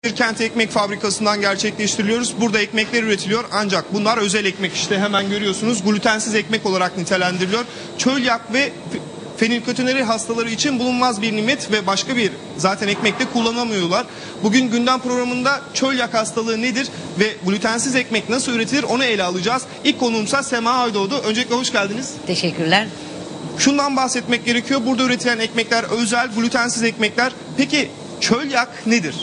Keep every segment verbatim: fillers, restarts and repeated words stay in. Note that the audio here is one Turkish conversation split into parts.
Bir kent ekmek fabrikasından gerçekleştiriliyoruz. Burada ekmekler üretiliyor ancak bunlar özel ekmek, işte hemen görüyorsunuz, glutensiz ekmek olarak nitelendiriliyor. Çölyak ve fenilketonuri hastaları için bulunmaz bir nimet ve başka bir zaten ekmekte kullanamıyorlar. Bugün gündem programında çölyak hastalığı nedir ve glutensiz ekmek nasıl üretilir onu ele alacağız. İlk konuğumsa Sema Aydoğdu. Öncelikle hoş geldiniz. Teşekkürler. Şundan bahsetmek gerekiyor. Burada üretilen ekmekler özel, glutensiz ekmekler. Peki çölyak nedir?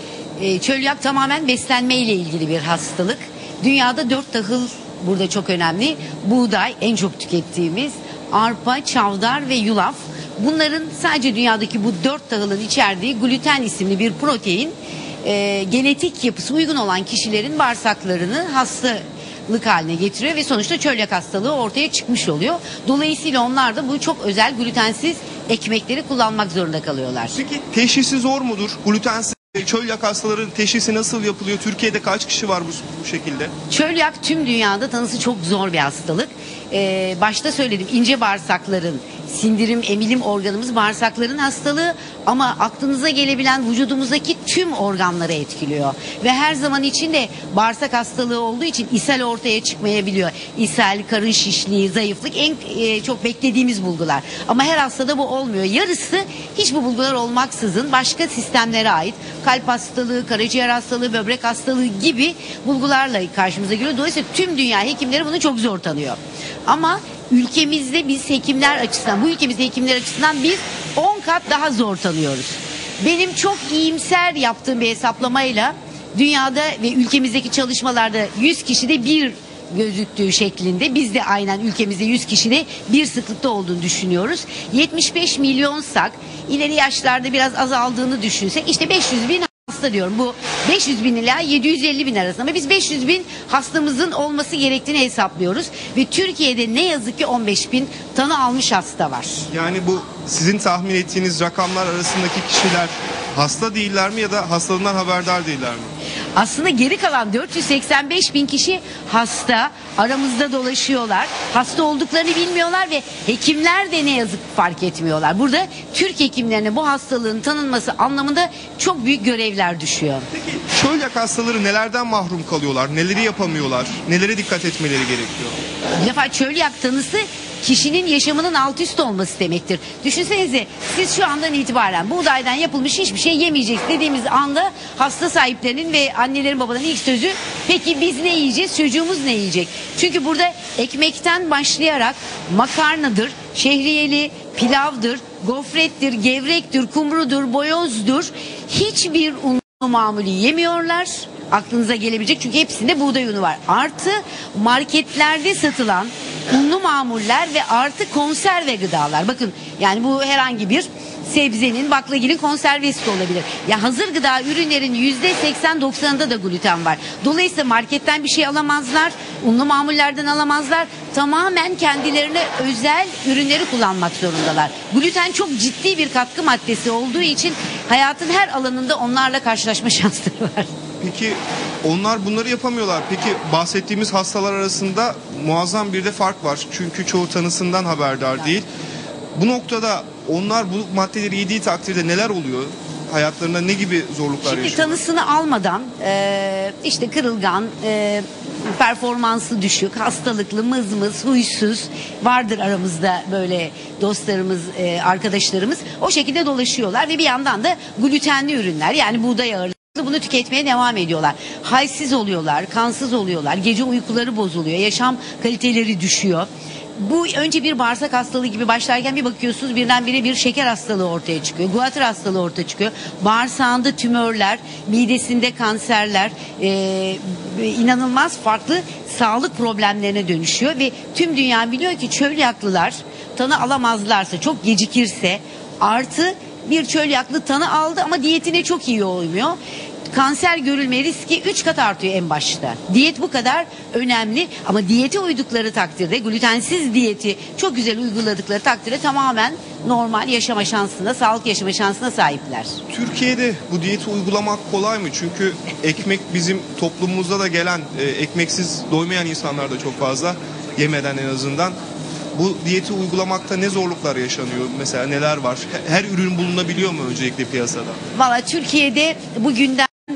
Çölyak tamamen beslenme ile ilgili bir hastalık. Dünyada dört tahıl burada çok önemli. Buğday en çok tükettiğimiz, arpa, çavdar ve yulaf. Bunların sadece dünyadaki bu dört tahılın içerdiği gluten isimli bir protein e, genetik yapısı uygun olan kişilerin bağırsaklarını hastalık haline getiriyor ve sonuçta çölyak hastalığı ortaya çıkmış oluyor. Dolayısıyla onlar da bu çok özel glutensiz ekmekleri kullanmak zorunda kalıyorlar. Peki teşhisi zor mudur? Glutensiz çölyak hastaların teşhisi nasıl yapılıyor? Türkiye'de kaç kişi var bu, bu şekilde? Çölyak tüm dünyada tanısı çok zor bir hastalık. Ee, başta söyledim, ince bağırsakların, sindirim, emilim organımız bağırsakların hastalığı ama aklınıza gelebilen vücudumuzdaki tüm organları etkiliyor. Ve her zaman içinde bağırsak hastalığı olduğu için ishal ortaya çıkmayabiliyor. İshal, karın şişliği, zayıflık en e, çok beklediğimiz bulgular. Ama her hastada bu olmuyor. Yarısı hiç bu bulgular olmaksızın başka sistemlere ait kalp hastalığı, karaciğer hastalığı, böbrek hastalığı gibi bulgularla karşımıza geliyor. Dolayısıyla tüm dünya hekimleri bunu çok zor tanıyor. Ama ülkemizde biz hekimler açısından, bu ülkemizde hekimler açısından biz on kat daha zor tanıyoruz. Benim çok iyimser yaptığım bir hesaplamayla dünyada ve ülkemizdeki çalışmalarda yüz kişide bir gözüktüğü şeklinde, biz de aynen ülkemizde yüz kişide bir sıklıkta olduğunu düşünüyoruz. yetmiş beş milyonsak, ileri yaşlarda biraz azaldığını düşünsek işte beş yüz bin hasta diyorum. Bu beş yüz bin ila yedi yüz elli bin arasında, ama biz beş yüz bin hastamızın olması gerektiğini hesaplıyoruz ve Türkiye'de ne yazık ki on beş bin tanı almış hasta var. Yani bu sizin tahmin ettiğiniz rakamlar arasındaki kişiler hasta değiller mi ya da hastalığından haberdar değiller mi? Aslında geri kalan dört yüz seksen beş bin kişi hasta, aramızda dolaşıyorlar. Hasta olduklarını bilmiyorlar ve hekimler de ne yazık fark etmiyorlar. Burada Türk hekimlerine bu hastalığın tanınması anlamında çok büyük görevler düşüyor. Peki çölyak hastaları nelerden mahrum kalıyorlar? Neleri yapamıyorlar? Nelere dikkat etmeleri gerekiyor? Bir defa çölyak tanısı kişinin yaşamının alt üst olması demektir. Düşünsenize, siz şu andan itibaren buğdaydan yapılmış hiçbir şey yemeyeceksiniz dediğimiz anda hasta sahiplerinin ve annelerin babaların ilk sözü, peki biz ne yiyeceğiz, çocuğumuz ne yiyecek? Çünkü burada ekmekten başlayarak makarnadır, şehriyeli, pilavdır, gofrettir, gevrektir, kumrudur, boyozdur, hiçbir unlu mamulü yemiyorlar. Aklınıza gelebilecek, çünkü hepsinde buğday unu var. Artı marketlerde satılan unlu mamuller ve artı konserve gıdalar. Bakın, yani bu herhangi bir sebzenin, baklagilin konservesi de olabilir. Ya hazır gıda ürünlerin yüzde seksen doksanında da gluten var. Dolayısıyla marketten bir şey alamazlar, unlu mamullerden alamazlar. Tamamen kendilerine özel ürünleri kullanmak zorundalar. Gluten çok ciddi bir katkı maddesi olduğu için hayatın her alanında onlarla karşılaşma şansları var. Peki onlar bunları yapamıyorlar. Peki bahsettiğimiz hastalar arasında muazzam bir de fark var. Çünkü çoğu tanısından haberdar değil. Bu noktada onlar bu maddeleri yediği takdirde neler oluyor? Hayatlarında ne gibi zorluklar Şimdi yaşıyorlar? tanısını almadan e, işte kırılgan, e, performansı düşük, hastalıklı, mızmız, huysuz vardır aramızda böyle dostlarımız, e, arkadaşlarımız. O şekilde dolaşıyorlar ve bir yandan da glutenli ürünler, yani buğday ağırlıklı, bunu tüketmeye devam ediyorlar. Halsiz oluyorlar, kansız oluyorlar, gece uykuları bozuluyor, yaşam kaliteleri düşüyor. Bu önce bir bağırsak hastalığı gibi başlarken bir bakıyorsunuz birdenbire bir şeker hastalığı ortaya çıkıyor. Guatr hastalığı ortaya çıkıyor. Bağırsağında tümörler, midesinde kanserler, e, inanılmaz farklı sağlık problemlerine dönüşüyor ve tüm dünya biliyor ki çölyaklılar tanı alamazlarsa, çok gecikirse, artı bir çölyaklı tanı aldı ama diyetine çok iyi uymuyor, kanser görülme riski üç kat artıyor en başta. Diyet bu kadar önemli, ama diyete uydukları takdirde, glutensiz diyeti çok güzel uyguladıkları takdirde tamamen normal yaşama şansına, sağlıklı yaşama şansına sahipler. Türkiye'de bu diyeti uygulamak kolay mı? Çünkü ekmek bizim toplumumuzda da gelen, e, ekmeksiz doymayan insanlar da çok fazla, yemeden en azından. Bu diyeti uygulamakta ne zorluklar yaşanıyor? Mesela neler var? Her ürün bulunabiliyor mu öncelikle piyasada? Valla Türkiye'de bugünden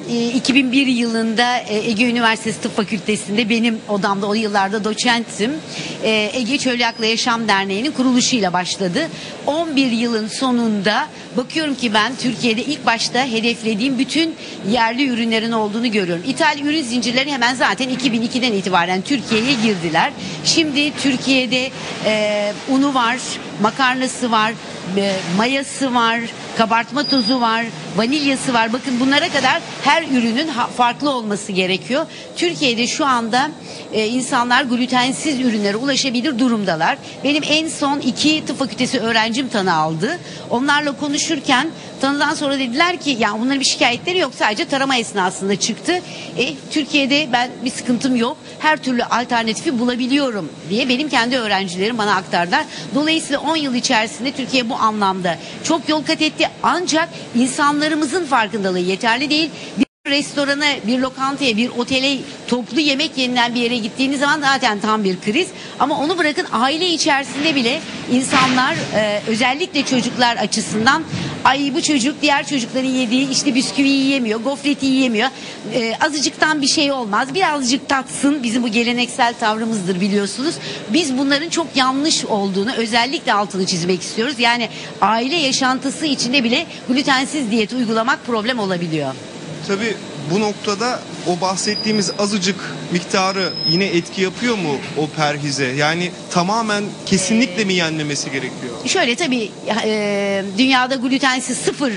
e, iki bin bir yılında e, Ege Üniversitesi Tıp Fakültesi'nde benim odamda o yıllarda doçenttim. E, Ege Çölyak'la Yaşam Derneği'nin kuruluşuyla başladı. on bir yılın sonunda bakıyorum ki ben Türkiye'de ilk başta hedeflediğim bütün yerli ürünlerin olduğunu görüyorum. İthal ürün zincirleri hemen zaten iki bin ikiden itibaren Türkiye'ye girdiler. Şimdi Türkiye'de e, unu var, makarnası var, e, mayası var, kabartma tozu var, vanilyası var. Bakın bunlara kadar her ürünün farklı olması gerekiyor. Türkiye'de şu anda e, insanlar glutensiz ürünlere ulaşabilir durumdalar. Benim en son iki tıp fakültesi öğrencim tanı aldı. Onlarla konuşurken tanıdan sonra dediler ki ya bunların bir şikayetleri yok, sadece tarama esnasında çıktı. E, Türkiye'de ben bir sıkıntım yok, her türlü alternatifi bulabiliyorum diye benim kendi öğrencilerim bana aktardılar. Dolayısıyla on yıl içerisinde Türkiye bu anlamda çok yol kat etti. Ancak insanlarımızın farkındalığı yeterli değil. Bir restorana, bir lokantaya, bir otele toplu yemek yenilen bir yere gittiğiniz zaman zaten tam bir kriz. Ama onu bırakın, aile içerisinde bile insanlar e, özellikle çocuklar açısından ay bu çocuk diğer çocukların yediği işte bisküvi yiyemiyor, gofreti yiyemiyor. E, azıcıktan bir şey olmaz, birazcık tatsın, bizim bu geleneksel tavrımızdır biliyorsunuz. Biz bunların çok yanlış olduğunu özellikle altını çizmek istiyoruz. Yani aile yaşantısı içinde bile glutensiz diyet uygulamak problem olabiliyor. Tabii bu noktada o bahsettiğimiz azıcık miktarı yine etki yapıyor mu o perhize? Yani tamamen kesinlikle mi yenmemesi gerekiyor? Şöyle tabii e, dünyada glutensiz sıfır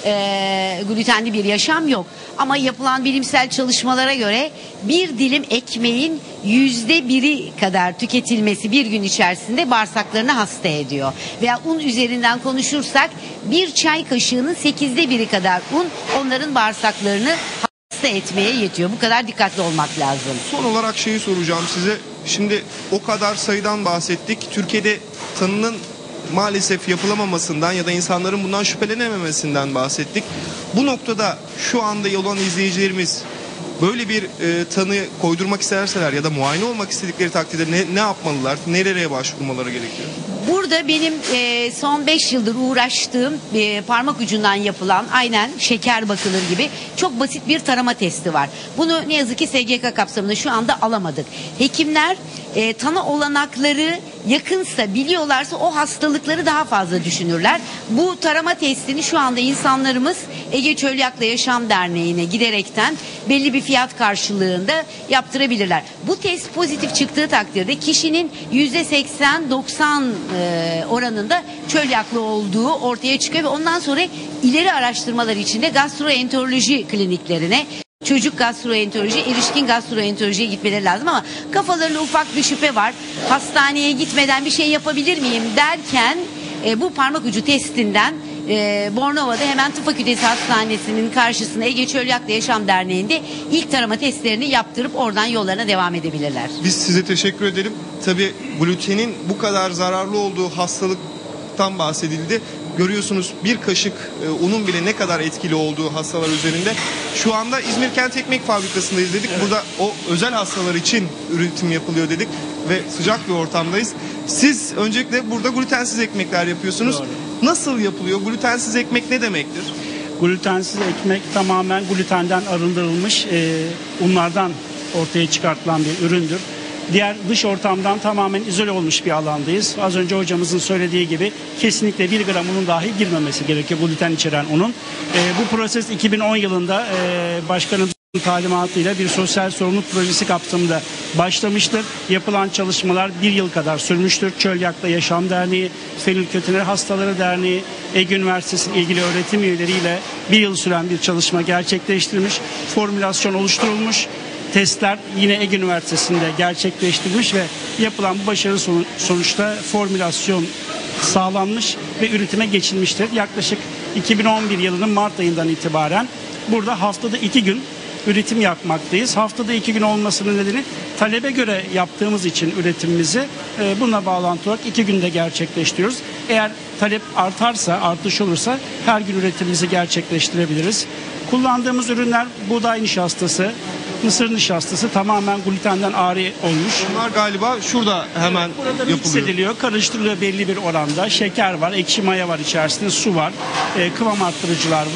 e, glutenli bir yaşam yok. Ama yapılan bilimsel çalışmalara göre bir dilim ekmeğin yüzde biri kadar tüketilmesi bir gün içerisinde bağırsaklarını hasta ediyor. Veya un üzerinden konuşursak bir çay kaşığının sekizde biri kadar un onların bağırsaklarını hasta etmeye yetiyor. Bu kadar dikkatli olmak lazım. Son olarak şeyi soracağım size. Şimdi o kadar sayıdan bahsettik. Türkiye'de tanının maalesef yapılamamasından ya da insanların bundan şüphelenememesinden bahsettik. Bu noktada şu anda olan izleyicilerimiz böyle bir e, tanı koydurmak isterseler ya da muayene olmak istedikleri takdirde ne, ne yapmalılar? Nereye başvurmaları gerekiyor? Burada benim e, son beş yıldır uğraştığım e, parmak ucundan yapılan aynen şeker bakılır gibi çok basit bir tarama testi var. Bunu ne yazık ki S G K kapsamında şu anda alamadık. Hekimler e, tanı olanakları yakınsa, biliyorlarsa o hastalıkları daha fazla düşünürler. Bu tarama testini şu anda insanlarımız Ege Çölyak'la Yaşam Derneği'ne giderekten belli bir fiyat karşılığında yaptırabilirler. Bu test pozitif çıktığı takdirde kişinin yüzde seksen doksan e, oranında çölyaklı olduğu ortaya çıkıyor ve ondan sonra ileri araştırmalar içinde gastroenteroloji kliniklerine, çocuk gastroenteroloji, erişkin gastroenterolojiye gitmeleri lazım ama kafalarında ufak bir şüphe var. Hastaneye gitmeden bir şey yapabilir miyim derken e, bu parmak ucu testinden e, Bornova'da hemen Tıp Fakültesi Hastanesi'nin karşısında Ege Çölyak'la Yaşam Derneği'nde ilk tarama testlerini yaptırıp oradan yollarına devam edebilirler. Biz size teşekkür edelim. Tabii glutenin bu kadar zararlı olduğu hastalıktan bahsedildi. Görüyorsunuz bir kaşık e, unun bile ne kadar etkili olduğu hastalar üzerinde. Şu anda İzmir Kent Ekmek Fabrikası'ndayız dedik. Evet. Burada o özel hastalar için üretim yapılıyor dedik ve sıcak bir ortamdayız. Siz öncelikle burada glutensiz ekmekler yapıyorsunuz. Doğru. Nasıl yapılıyor? Glutensiz ekmek ne demektir? Glutensiz ekmek tamamen glutenden arındırılmış e, unlardan ortaya çıkartılan bir üründür. Diğer dış ortamdan tamamen izole olmuş bir alandayız. Az önce hocamızın söylediği gibi kesinlikle bir gram unun dahi girmemesi gerekiyor, gluten içeren unun. E, bu proses iki bin on yılında e, başkanımızın talimatıyla bir sosyal sorumluluk projesi kapsamında başlamıştır. Yapılan çalışmalar bir yıl kadar sürmüştür. Çölyak'la Yaşam Derneği, Fenilkötüner Hastaları Derneği, Ege Üniversitesi'nin ilgili öğretim üyeleriyle bir yıl süren bir çalışma gerçekleştirilmiş. Formülasyon oluşturulmuş. Testler yine Ege Üniversitesi'nde gerçekleştirilmiş ve yapılan bu başarılı sonuçta formülasyon sağlanmış ve üretime geçilmiştir. Yaklaşık iki bin on bir yılının Mart ayından itibaren burada haftada iki gün üretim yapmaktayız. Haftada iki gün olmasının nedeni talebe göre yaptığımız için üretimimizi e, bununla bağlantılı olarak iki günde gerçekleştiriyoruz. Eğer talep artarsa, artış olursa her gün üretimimizi gerçekleştirebiliriz. Kullandığımız ürünler buğday nişastası, mısır nişastası tamamen glutenden ari olmuş. Bunlar galiba şurada hemen evet, burada yapılıyor. mix ediliyor, karıştırılıyor belli bir oranda. Şeker var, ekşi maya var içerisinde, su var, e, kıvam arttırıcılar var.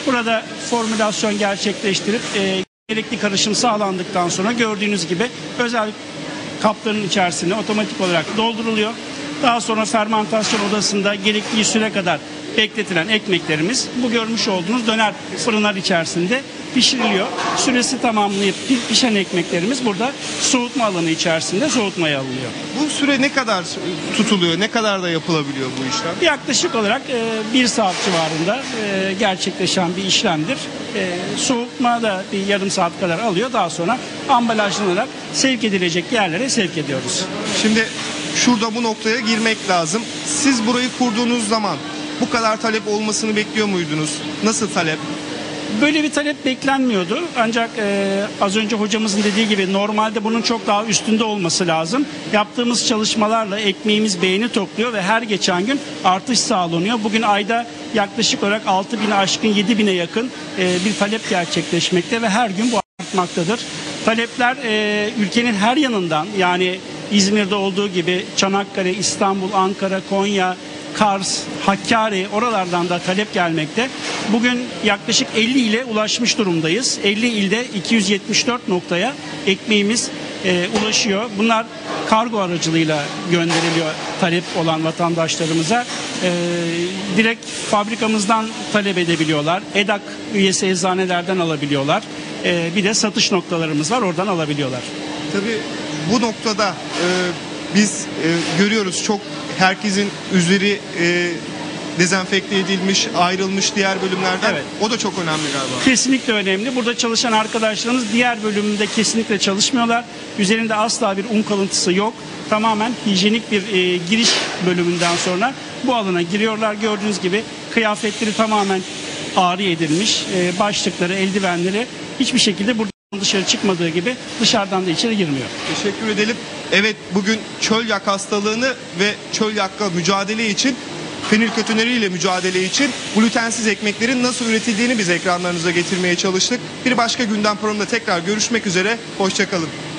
Burada formülasyon gerçekleştirip e, gerekli karışım sağlandıktan sonra gördüğünüz gibi özel kapların içerisine otomatik olarak dolduruluyor. Daha sonra fermantasyon odasında gerektiği süre kadar bekletilen ekmeklerimiz bu görmüş olduğunuz döner fırınlar içerisinde pişiriliyor. Süresi tamamlayıp pişen ekmeklerimiz burada soğutma alanı içerisinde soğutmaya alınıyor. Bu süre ne kadar tutuluyor? Ne kadar da yapılabiliyor bu işlem? Yaklaşık olarak e, bir saat civarında e, gerçekleşen bir işlemdir. E, soğutma da bir yarım saat kadar alıyor. Daha sonra ambalajlanarak sevk edilecek yerlere sevk ediyoruz. Şimdi şurada bu noktaya girmek lazım. Siz burayı kurduğunuz zaman bu kadar talep olmasını bekliyor muydunuz? Nasıl talep? Böyle bir talep beklenmiyordu. Ancak e, az önce hocamızın dediği gibi normalde bunun çok daha üstünde olması lazım. Yaptığımız çalışmalarla ekmeğimiz beğeni topluyor ve her geçen gün artış sağlanıyor. Bugün ayda yaklaşık olarak altı bine aşkın yedi bine yakın e, bir talep gerçekleşmekte ve her gün bu artmaktadır. Talepler e, ülkenin her yanından, yani İzmir'de olduğu gibi Çanakkale, İstanbul, Ankara, Konya, Kars, Hakkari, oralardan da talep gelmekte. Bugün yaklaşık elli ile ulaşmış durumdayız. elli ilde iki yüz yetmiş dört noktaya ekmeğimiz e, ulaşıyor. Bunlar kargo aracılığıyla gönderiliyor talep olan vatandaşlarımıza. E, direkt fabrikamızdan talep edebiliyorlar. EDAK üyesi eczanelerden alabiliyorlar. E, bir de satış noktalarımız var, oradan alabiliyorlar. Tabii bu noktada e, biz e, görüyoruz çok herkesin üzeri e, dezenfekte edilmiş, ayrılmış diğer bölümlerden. Evet. O da çok önemli galiba. Kesinlikle önemli. Burada çalışan arkadaşlarımız diğer bölümünde kesinlikle çalışmıyorlar. Üzerinde asla bir un kalıntısı yok. Tamamen hijyenik bir e, giriş bölümünden sonra bu alana giriyorlar. Gördüğünüz gibi kıyafetleri tamamen ağrı edilmiş. E, başlıkları, eldivenleri hiçbir şekilde buradan dışarı çıkmadığı gibi dışarıdan da içeri girmiyor. Teşekkür edelim. Evet, bugün çölyak hastalığını ve çölyakla mücadele için, fenilketonuriyle mücadele için glutensiz ekmeklerin nasıl üretildiğini biz ekranlarınıza getirmeye çalıştık. Bir başka gündem programında tekrar görüşmek üzere. Hoşça kalın.